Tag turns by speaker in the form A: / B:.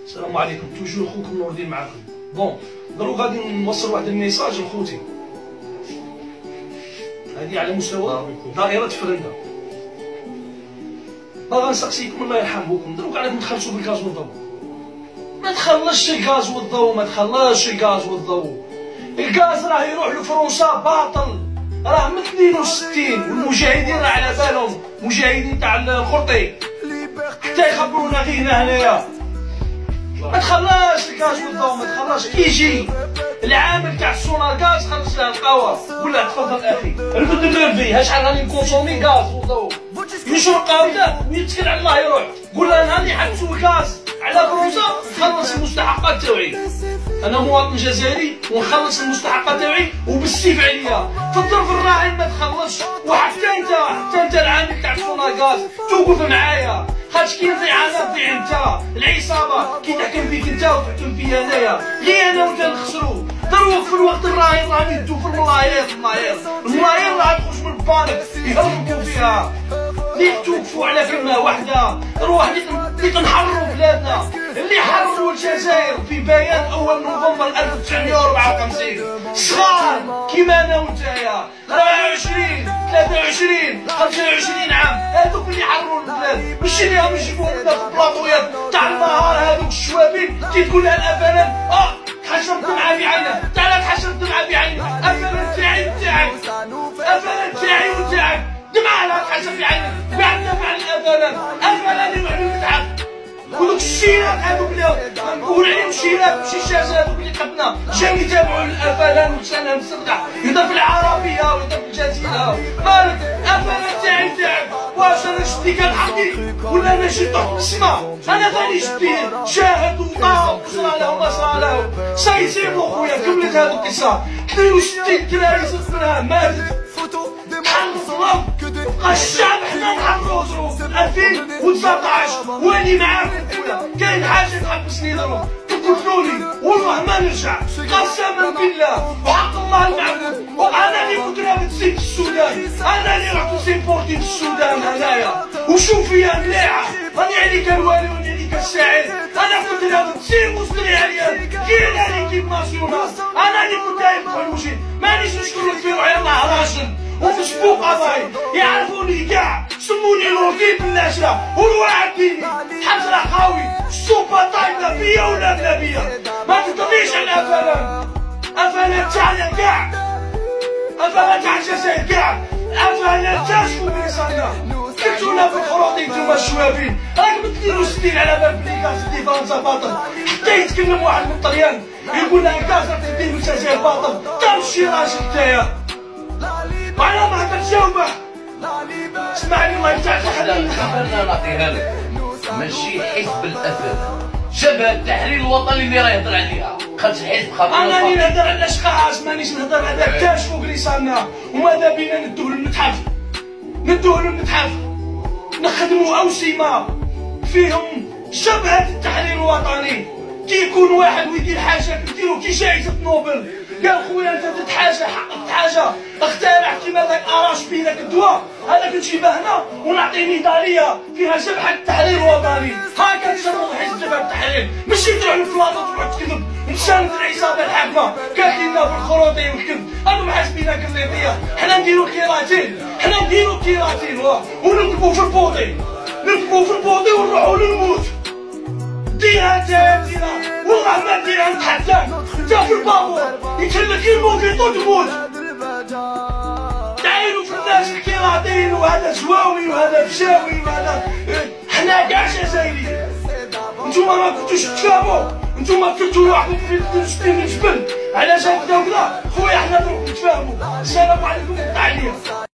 A: السلام عليكم، توجور خوكم نور الدين معاكم. بون دروك غادي نوصل واحد الميساج لخوتي. هذه على مستوى دائرة فرندا. باغا نسقسيكم الله يرحم بوكم، دروك عاد نتخلصوا بالغاز والضوء. ما تخلصش الغاز والضوء، ما تخلصش الغاز والضوء. الغاز راه يروح لفرنسا باطل، راه من 62 والمجاهدين راه على بالهم، مجاهدين تاع الخرطي حتى يخبرونا غير هنايا. ما تخلاش الغاز والضوء، ما تخلاش. كيجي العامل تاع السونار غاز خلص له القهوه، قول له تفضل اخي رفد الرفي شحال راني نكونسومي غاز والضوء، يشرب قهوته ويتكل على الله يروح. قول له انا راني حبسوا الغاز على فرنسا، نخلص المستحقات تاوعي. انا مواطن جزائري ونخلص المستحقات تاوعي وبالسيف عليا. في الظرف الراهن ما تخلصش. وحتى انت العامل تاع السونار غاز توقف معايا، خاطش كي نضيع انا تضيع انت. العصابه كي تحكم فيك انت وتحكم فيا انايا، غير انا وانت نخسرو. دروك في الوقت الراهن راه يدو في الملايير راه تخرج من البانك يهربوا فيها. ليه توقفوا على كلمه واحده؟ روح اللي تنحرروا بلادنا، اللي حرروا الجزائر في بيان اول نوفمبر 1954. صغار كيما انا وانتايا 24 23 25 عام، هذوك اللي حرروا البلاد، ماشي اللي راهم يجيبوا لنا في البلاطويات تاع النهار. هذوك الشوابين كي تقول لها الافلام تحشر الدمعه بعينها، تعال تحشر الدمعه بعينها. الافلام تاعي وتاعك، الافلام تاعي وتاعك، دمعه لا تحشر في عينك. بعد دفع الافلام يروح للمتحف. ودوك الشيرات هذوك اللي نقول عليهم شيرات شيشات، هذوك اللي قدنا جاو يتابعوا الافلام وسنه مسرح، يضرب العربيه ويضرب الجزيره. مالك الافلام تاعي وتاعك؟ واش انا شدي كنحكي ولا انا شي تحت السما؟ انا ثاني شدي شاهد وطاب وصرا له ما صرا له. سيسيبو خويا كملت هذه القصه. 62 دراري زدت منها ماتت بحال الظلام. بقى الشعب حنا نحررو ظروف 2019 واني معاكم خويا. كاين حاجه تحبسني ضرب تقتلوني والله ما نرجع، قسما بالله وحق الله المعبود. وانا اللي كنت رابط سيف السودان، انا اللي رحت سيبورتي في السودان هنايا. وشوف فيا مليحه، راني عليك الوالي وراني عليك السعيد. انا كنت رابط سيف وصدري عليا كي انا ليكيب ناسيونال. انا اللي كنت داير بحال وجهي، مانيش نشكر لك في روحي الله راجل ومسبوق قضايا. يعرفوني كاع سموني الوكيل بالناشره والواحد ديني حبس رخاوي. السوبه طايبه بيا ولا بلا بيا، ما تضرنيش على الافلام تاعنا كاع، الافلام تاع الجزائر كاع، الافلام تاع شكون اللي صارنا؟ كلتونا في الخروطي نتوما الشوابين. راك من 62 على بال بلي كاس دي فرنسا باطل، حتى يتكلم واحد من الطليان يقول لها كاس تدي من الجزائر باطل. تمشي راجل نتايا وانا ما كنجاوبه. اسمعني الله يفتح عليك.
B: خلينا نعطيها لك، ماشي حزب الافلام، جبهة التحرير الوطني اللي راه يهضر عليها. خاطش حزب خاطر
A: انا اللي نهضر على الاشخاص، مانيش نهضر على كاش فوق لساننا. وماذا بينا ندوه للمتحف، نخدموا اوسمه فيهم جبهة التحرير الوطني. كي يكون واحد ويدير حاجه كديرو كي جائزة نوبل، قال خويا انت درت حاجه حققت حاجه، اخترع كيما ذاك اراش بينك الدواء، هذا كنجيبه هنا ونعطيه ميداليه فيها جبهة التحرير الوطني. هكا تشرب حزب جبهة التحرير، ماشي تروح للبلاطو تروح تكذب وتساند العصابه الحاكمه. قالت لنا بالخروطي والكذب، هادو حاسبينك الليطيه. حنا نديرو كيراتين ونركبو في البوطي ونروحو للموت. ديرها انت ديرها، والله ما ديرها نتحداك. انت في البابور يتهلك الموكيطو تموت. تعاينوا في الناس الكيراتين وهذا زواوي وهذا بشاوي وهذا. حنا كاع جزائريين، نتوما ما كنتوش تفهموا. نتوما كنتو لوحدكم في 62 الجبل على جال كدا وكدا. خويا حنا نروحو نتفاهموا. السلام عليكم.